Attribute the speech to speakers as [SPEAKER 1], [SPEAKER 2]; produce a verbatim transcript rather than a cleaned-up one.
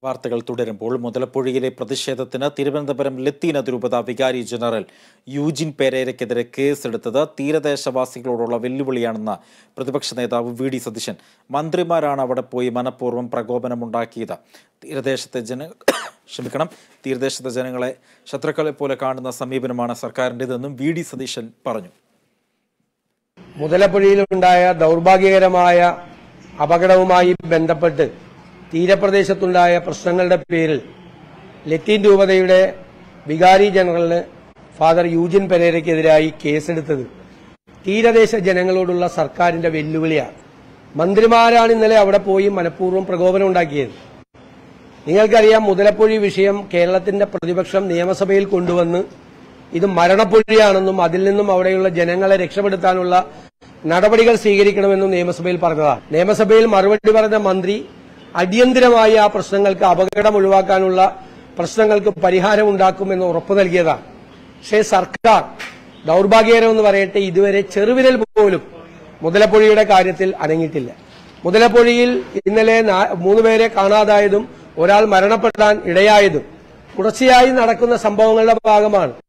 [SPEAKER 1] വാർത്തകൾ തുടരുമ്പോൾ മുതലപ്പുഴയിലെ പ്രതിഷേധത്തിന് തിരുവനന്തപുരം ലത്തീൻ അതിരൂപത വികാരി ജനറൽ യൂജിൻ പെരേരയ്ക്കെതിരെ കേസെടുത്തത് തീരദേശവാസികളോടുള്ള വെല്ലുവിളിയാണെന്ന് പ്രതിപക്ഷ നേതാവ് വി ഡി സതീശൻ. മന്ത്രിമാരാണ് അവിടെ പോയി മനഃപൂർവ്വം പ്രകോപനമുണ്ടാക്കിയത്. തീരദേശത്തെ ജന ക്ഷമിക്കണം തീരദേശത്തെ ജനങ്ങളെ ശത്രുക്കളെ പോലെ കാണുന്ന സമീപനമാണ് സർക്കാരിൻ്റെതെന്നും വി ഡി സതീശൻ പറഞ്ഞു.
[SPEAKER 2] മുതലപ്പുഴയിലുണ്ടായ ദൗർഭാഗ്യകരമായ അപകടവുമായി ബന്ധപ്പെട്ട് തീരപ്രദേശത്തുണ്ടായ പ്രശ്നങ്ങളുടെ പേരിൽ ലത്തീൻ രൂപതയുടെ വികാരി ജനറലിന് ഫാദർ യൂജിൻ പെരേരയ്ക്കെതിരായി കേസെടുത്തത് തീരദേശ ജനങ്ങളോടുള്ള സർക്കാരിന്റെ വെല്ലുവിളിയാണ്. മന്ത്രിമാരാണ് ഇന്നലെ അവിടെ പോയി മനഃപൂർവ്വം പ്രകോപനം ഉണ്ടാക്കിയത്. നിങ്ങൾക്കറിയാം, മുതലപ്പുഴി വിഷയം കേരളത്തിന്റെ പ്രതിപക്ഷം നിയമസഭയിൽ കൊണ്ടുവന്ന് ഇത് മരണപ്പുഴയാണെന്നും അതിൽ നിന്നും അവിടെയുള്ള ജനങ്ങളെ രക്ഷപ്പെടുത്താനുള്ള നടപടികൾ സ്വീകരിക്കണമെന്നും നിയമസഭയിൽ പറഞ്ഞതാണ്. നിയമസഭയിൽ മറുപടി പറഞ്ഞ മന്ത്രി അടിയന്തരമായി ആ പ്രശ്നങ്ങൾക്ക് അപകടം ഒഴിവാക്കാനുള്ള പ്രശ്നങ്ങൾക്ക് പരിഹാരം ഉണ്ടാക്കുമെന്ന് ഉറപ്പു നൽകിയതാണ്. പക്ഷേ സർക്കാർ ദൗർഭാഗ്യകരമെന്ന് പറയട്ടെ, ഇതുവരെ ചെറുവിരൽ പോലും മുതലപ്പുഴയുടെ കാര്യത്തിൽ അനങ്ങിയിട്ടില്ല. മുതലപ്പുഴയിൽ ഇന്നലെ മൂന്നുപേരെ കാണാതായതും ഒരാൾ മരണപ്പെടാൻ ഇടയായതും തുടർച്ചയായി നടക്കുന്ന സംഭവങ്ങളുടെ ഭാഗമാണ്.